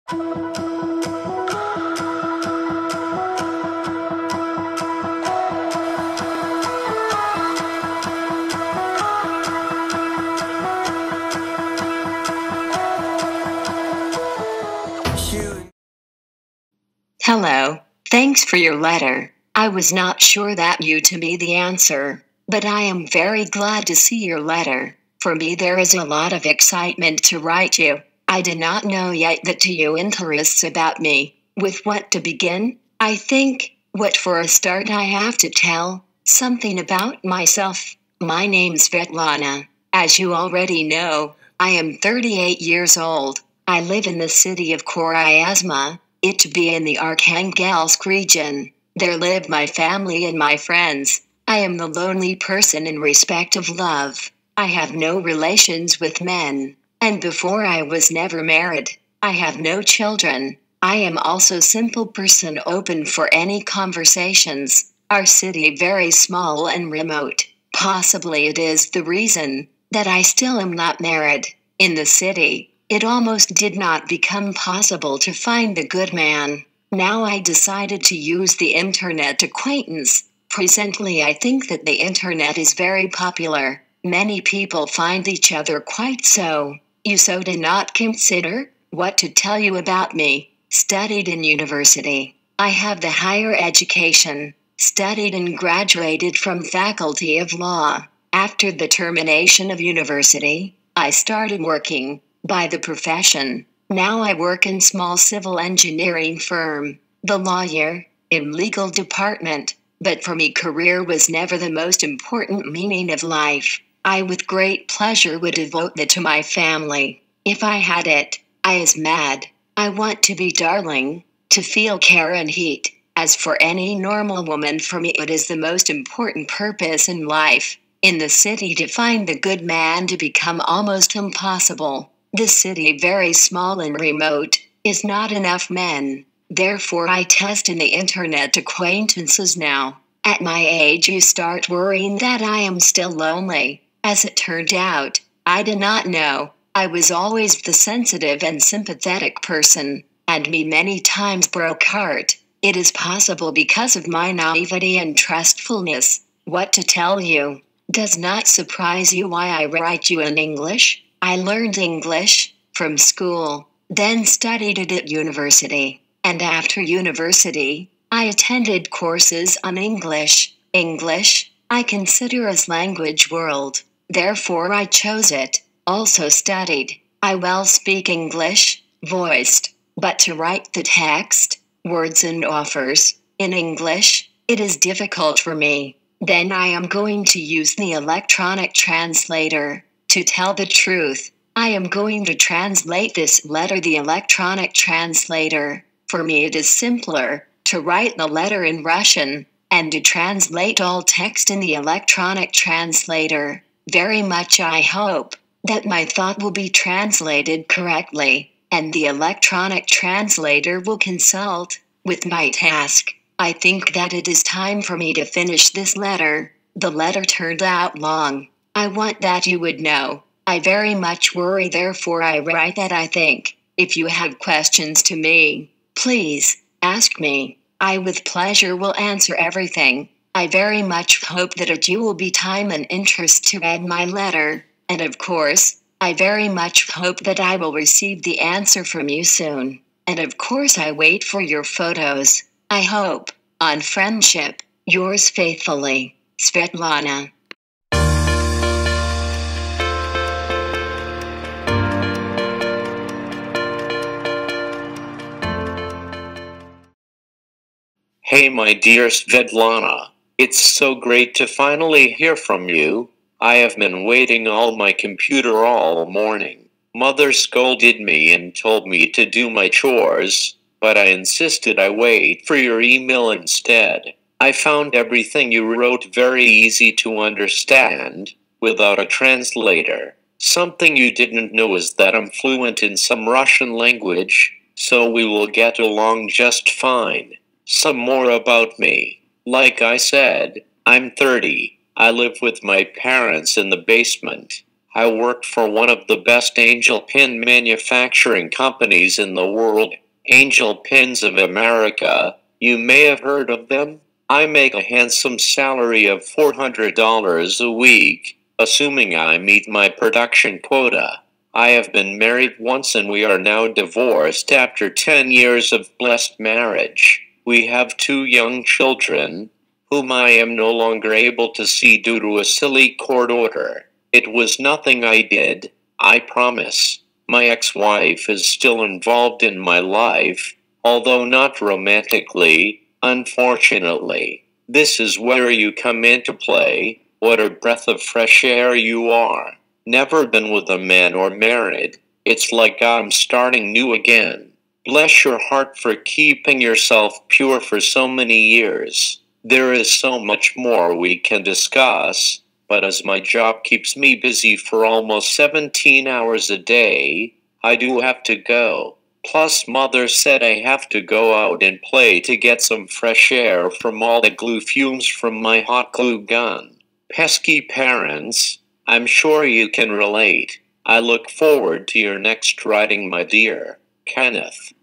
Hello, thanks for your letter. I was not sure that you to be the answer, but I am very glad to see your letter. For me, there is a lot of excitement to write you. I do not know yet that you interests about me. With what to begin? I think, what for a start I have to tell, something about myself. My name's Svetlana. As you already know, I am 38 years old. I live in the city of Koryazma, it to be in the Arkhangelsk region. There live my family and my friends. I am the lonely person in respect of love. I have no relations with men, and before I was never married. I have no children. I am also simple person open for any conversations. Our city very small and remote. Possibly it is the reason that I still am not married. In the city, it almost did not become possible to find a good man. Now I decided to use the internet acquaintance. Presently I think that the internet is very popular. Many people find each other quite so. You so do not consider what to tell you about me. Studied in university. I have the higher education. Studied and graduated from Faculty of Law. After the termination of university, I started working by the profession. Now I work in small civil engineering firm, the lawyer, in legal department, but for me career was never the most important meaning of life. I with great pleasure would devote that to my family. If I had it, I is mad. I want to be darling, to feel care and heat. As for any normal woman, for me it is the most important purpose in life. In the city to find the good man to become almost impossible. The city very small and remote, is not enough men. Therefore I test in the internet acquaintances now. At my age you start worrying that I am still lonely. As it turned out, I did not know. I was always the sensitive and sympathetic person, and me many times broke heart. It is possible because of my naivety and trustfulness. What to tell you? Does not surprise you why I write you in English? I learned English from school, then studied it at university, and after university, I attended courses on English. English, I consider as language world, therefore I chose it. Also studied. I well speak English, voiced, but to write the text, words and offers, in English, it is difficult for me. Then I am going to use the electronic translator. To tell the truth, I am going to translate this letter the electronic translator. For me it is simpler to write the letter in Russian, and to translate all text in the electronic translator. Very much I hope that my thought will be translated correctly, and the electronic translator will consult with my task. I think that it is time for me to finish this letter. The letter turned out long. I want that you would know. I very much worry, therefore I write that I think. If you have questions to me, please ask me. I with pleasure will answer everything. I very much hope that it you will be time and interest to read my letter. And of course, I very much hope that I will receive the answer from you soon. And of course I wait for your photos. I hope, on friendship, yours faithfully, Svetlana. Hey my dear Svetlana, it's so great to finally hear from you. I have been waiting on my computer all morning. Mother scolded me and told me to do my chores, but I insisted I wait for your email instead. I found everything you wrote very easy to understand, without a translator. Something you didn't know is that I'm fluent in some Russian language, so we will get along just fine. Some more about me. Like I said, I'm 30. I live with my parents in the basement. I worked for one of the best angel pin manufacturing companies in the world, Angel Pins of America. You may have heard of them. I make a handsome salary of $400 a week, assuming I meet my production quota. I have been married once and we are now divorced after 10 years of blessed marriage. We have 2 young children, whom I am no longer able to see due to a silly court order. It was nothing I did, I promise. My ex-wife is still involved in my life, although not romantically, unfortunately. This is where you come into play. What a breath of fresh air you are. Never been with a man or married. It's like I'm starting new again. Bless your heart for keeping yourself pure for so many years. There is so much more we can discuss, but as my job keeps me busy for almost 17 hours a day, I do have to go. Plus, Mother said I have to go out and play to get some fresh air from all the glue fumes from my hot glue gun. Pesky parents, I'm sure you can relate. I look forward to your next writing, my dear. Kenneth.